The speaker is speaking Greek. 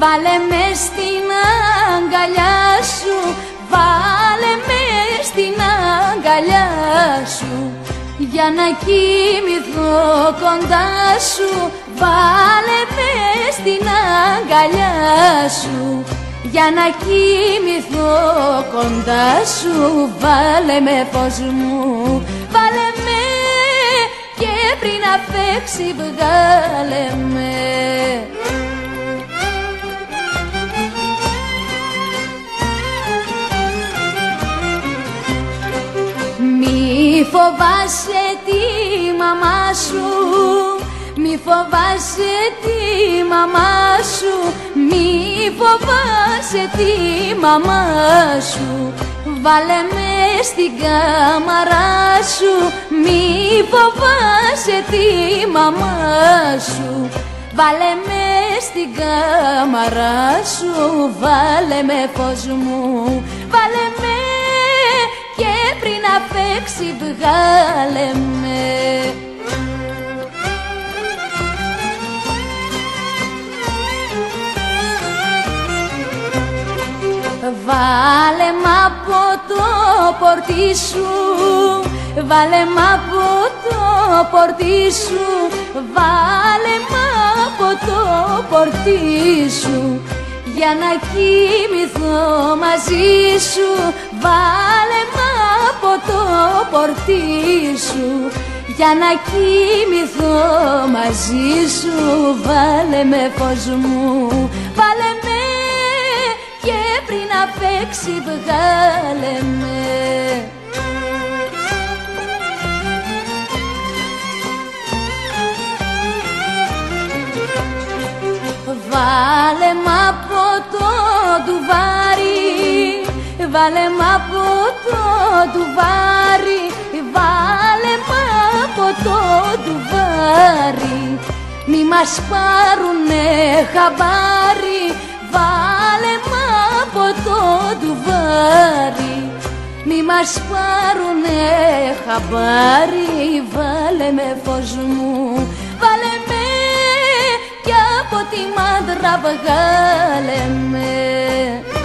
Βάλε με στην αγκαλιά σου, βάλε με στην αγκαλιά σου, για να κοιμηθώ κοντά σου. Βάλε με στην αγκαλιά σου, για να κοιμηθώ κοντά σου. Βάλε με φως μου, βάλε με, και πριν να φέξει βγάλε με. Μη φοβάσαι τη μαμά σου, μη φοβάσαι τη μαμά σου, μη φοβάσαι τη μαμά σου. Βάλε με στην κάμαρά σου, μη φοβάσαι τη μαμά σου. Βάλε με στην κάμαρά σου, βάλε με φως μου, βάλε με, και πριν να φέξει βγάλε με. Βάλε μ' από το πορτί σου, βάλε μ' από το πορτί σου, βάλε μ' από το πορτί σου, για να κοιμηθώ μαζί σου. Βάλε μ' από το πορτί σου, για να κοιμηθώ μαζί σου. Βάλε με φως μου, βάλε με, και πριν να φέξει βγάλε με. Βάλε μ' από το ντουβάρι, βάλε μ' από το ντουβάρι, βάλε μ' από το ντουβάρι. Μη μας πάρουνε χαμπάρι, βάλε μ' από το ντουβάρι. Μη μας πάρουνε χαμπάρι, βάλε με φως μου, βάλε με, κι από τη μάντρα βγάλε με.